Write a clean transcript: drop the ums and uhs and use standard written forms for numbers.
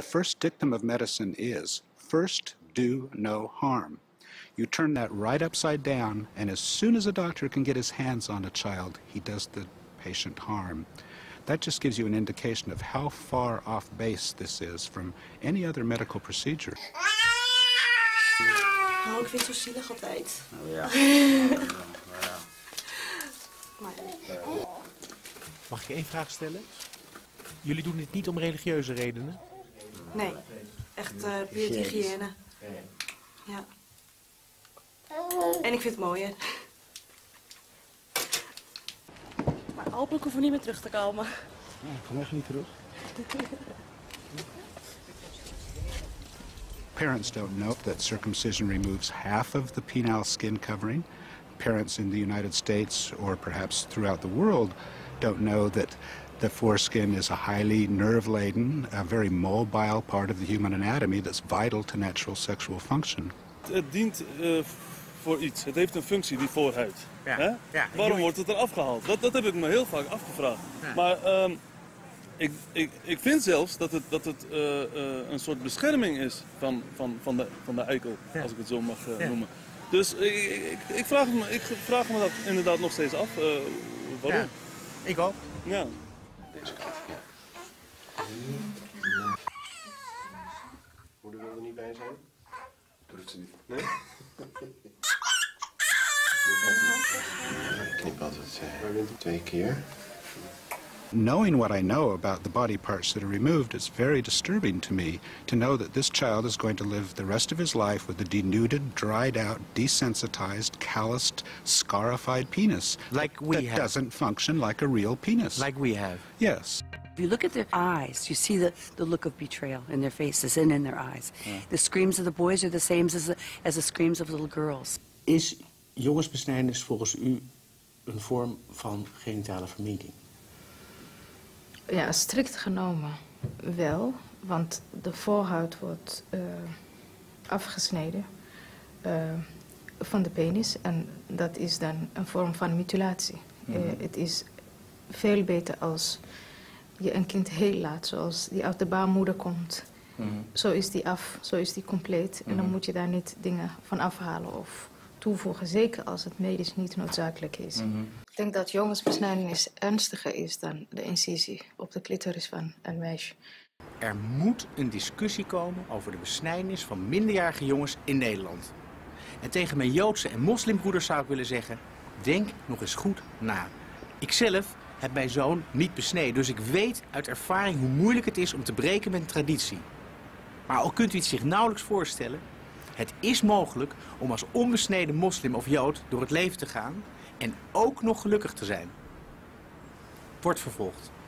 first dictum of medicine is, first do no harm. You turn that right upside down, and as soon as a doctor can get his hands on a child, he does the patient harm. That just gives you an indication of how far off base this is from any other medical procedure. Oh, ik vind het zo zielig altijd. Oh ja. Mag ik één vraag stellen? Jullie doen dit niet om religieuze redenen? Nee, echt puur hygiëne. Ja. En ik vind het mooi, hè. Maar hopelijk hoeven we niet meer terug te komen. Ja, ik kom echt niet terug. Parents don't know that circumcision removes half of the penile skin covering. Parents in the United States, or perhaps throughout the world, don't know that the foreskin is a highly nerve-laden, a very mobile part of the human anatomy that's vital to natural sexual function. Het dient voor iets. Het heeft een functie, die voorhuid. Ja. Hè? Ja. Waarom wordt het eraf gehaald? Dat heb ik me heel vaak afgevraagd. Ja. Maar ik vind zelfs dat het een soort bescherming is van de eikel, ja. Als ik het zo mag noemen. Dus ik vraag me dat inderdaad nog steeds af. Waarom? Ja. Ik ook. Ja. Deze kant, ja. Moeder wil er niet bij zijn? Doet ze niet. Nee? Ik knip altijd 2 keer. Knowing what I know about the body parts that are removed, it's very disturbing to me to know that this child is going to live the rest of his life with a denuded, dried out, desensitized, calloused, scarified penis. Like we have. Doesn't function like a real penis. Like we have. Yes. If you look at their eyes, you see the look of betrayal in their faces and in their eyes. Yeah. The screams of the boys are the same as the screams of little girls. Is jongensbesnijdenis volgens u een vorm van genitale verminking? Ja, strikt genomen wel, want de voorhuid wordt afgesneden van de penis en dat is dan een vorm van mutilatie. Het is veel beter als je een kind heel laat, zoals die uit de baarmoeder komt. Zo is die af, zo is die compleet en dan moet je daar niet dingen van afhalen of toevoegen, zeker als het medisch niet noodzakelijk is. Ik denk dat jongensbesnijdenis ernstiger is dan de incisie op de clitoris van een meisje. Er moet een discussie komen over de besnijdenis van minderjarige jongens in Nederland. En tegen mijn Joodse en moslimbroeders zou ik willen zeggen, denk nog eens goed na. Ikzelf heb mijn zoon niet besneden, dus ik weet uit ervaring hoe moeilijk het is om te breken met een traditie. Maar al kunt u het zich nauwelijks voorstellen, het is mogelijk om als onbesneden moslim of Jood door het leven te gaan en ook nog gelukkig te zijn. Wordt vervolgd.